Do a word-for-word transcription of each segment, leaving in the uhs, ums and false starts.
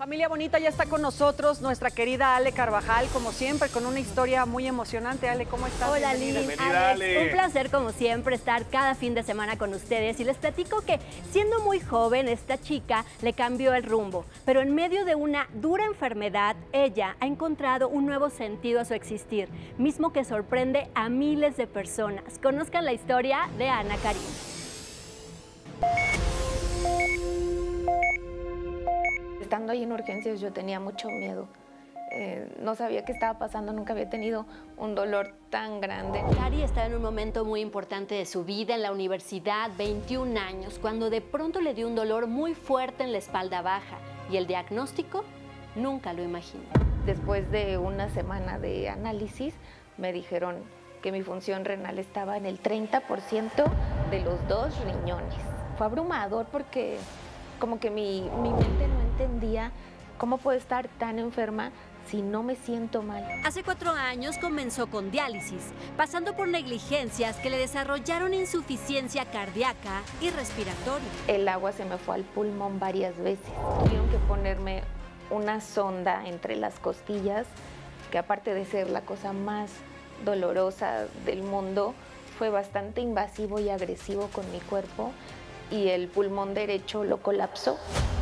Familia bonita, ya está con nosotros nuestra querida Ale Carvajal, como siempre, con una historia muy emocionante. Ale, ¿cómo estás? Hola, Bienvenida. Liz. Bienvenida, Alex, Ale. un placer, como siempre, estar cada fin de semana con ustedes. Y les platico que, siendo muy joven, esta chica le cambió el rumbo. Pero en medio de una dura enfermedad, ella ha encontrado un nuevo sentido a su existir, mismo que sorprende a miles de personas. Conozcan la historia de Ana Karina. Estando ahí en urgencias yo tenía mucho miedo. Eh, no sabía qué estaba pasando, nunca había tenido un dolor tan grande. Cari estaba en un momento muy importante de su vida en la universidad, veintiún años, cuando de pronto le dio un dolor muy fuerte en la espalda baja y el diagnóstico nunca lo imaginó. Después de una semana de análisis me dijeron que mi función renal estaba en el treinta por ciento de los dos riñones. Fue abrumador porque como que mi, mi mente no entendía cómo puedo estar tan enferma si no me siento mal. Hace cuatro años comenzó con diálisis, pasando por negligencias que le desarrollaron insuficiencia cardíaca y respiratoria. El agua se me fue al pulmón varias veces. Tuvieron que ponerme una sonda entre las costillas, que aparte de ser la cosa más dolorosa del mundo, fue bastante invasivo y agresivo con mi cuerpo, y el pulmón derecho lo colapsó.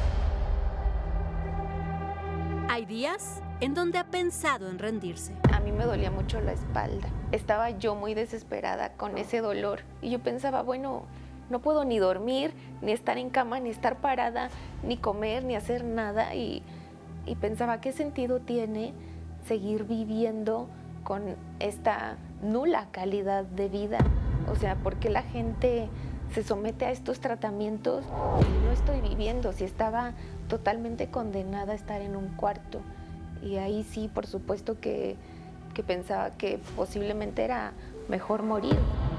Hay días en donde ha pensado en rendirse. A mí me dolía mucho la espalda. Estaba yo muy desesperada con ese dolor. Y yo pensaba, bueno, no puedo ni dormir, ni estar en cama, ni estar parada, ni comer, ni hacer nada. Y, y pensaba, ¿qué sentido tiene seguir viviendo con esta nula calidad de vida? O sea, ¿por qué la gente se somete a estos tratamientos? No estoy viviendo, si estaba totalmente condenada a estar en un cuarto. Y ahí sí, por supuesto que, que pensaba que posiblemente era mejor morir.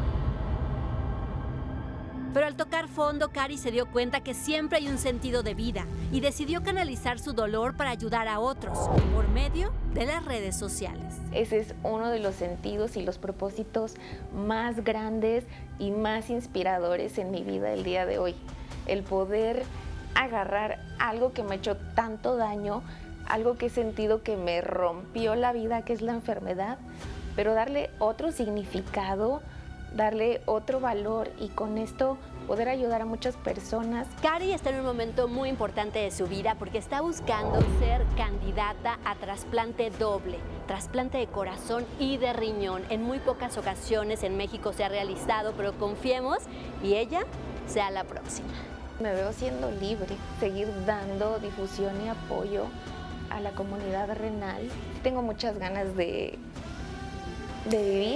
Pero al tocar fondo, Cari se dio cuenta que siempre hay un sentido de vida y decidió canalizar su dolor para ayudar a otros por medio de las redes sociales. Ese es uno de los sentidos y los propósitos más grandes y más inspiradores en mi vida el día de hoy. El poder agarrar algo que me ha hecho tanto daño, algo que he sentido que me rompió la vida, que es la enfermedad, pero darle otro significado, darle otro valor y con esto poder ayudar a muchas personas. Cari está en un momento muy importante de su vida porque está buscando ser candidata a trasplante doble, trasplante de corazón y de riñón. En muy pocas ocasiones en México se ha realizado, pero confiemos y ella sea la próxima. Me veo siendo libre, seguir dando difusión y apoyo a la comunidad renal. Tengo muchas ganas de, de vivir.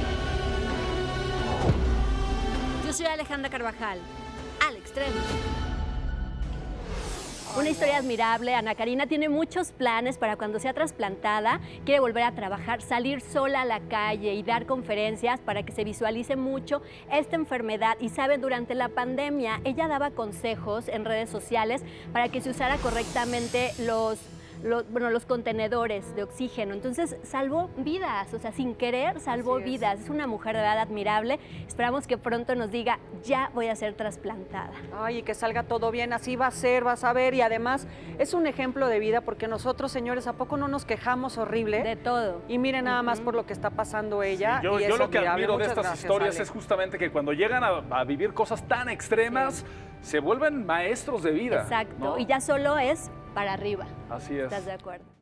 Yo soy Alejandra Carvajal, al extremo. Una historia admirable. Ana Karina tiene muchos planes para cuando sea trasplantada. Quiere volver a trabajar, salir sola a la calle y dar conferencias para que se visualice mucho esta enfermedad. Y saben, durante la pandemia ella daba consejos en redes sociales para que se usara correctamente los... Los, bueno, los contenedores de oxígeno. Entonces salvó vidas, o sea, sin querer salvó Así es. vidas. Es una mujer de verdad admirable. Esperamos que pronto nos diga, ya voy a ser trasplantada. Ay, y que salga todo bien, así va a ser, vas a ver. Y además es un ejemplo de vida porque nosotros, señores, ¿a poco no nos quejamos horrible? De todo. Y miren nada más Ujú. por lo que está pasando ella. Sí, yo y yo es lo que admirable. admiro de Muchas estas gracias, historias Ale. es justamente que cuando llegan a, a vivir cosas tan extremas, Sí. se vuelven maestros de vida. Exacto. ¿no? Y ya solo es para arriba. Así es. ¿Estás de acuerdo?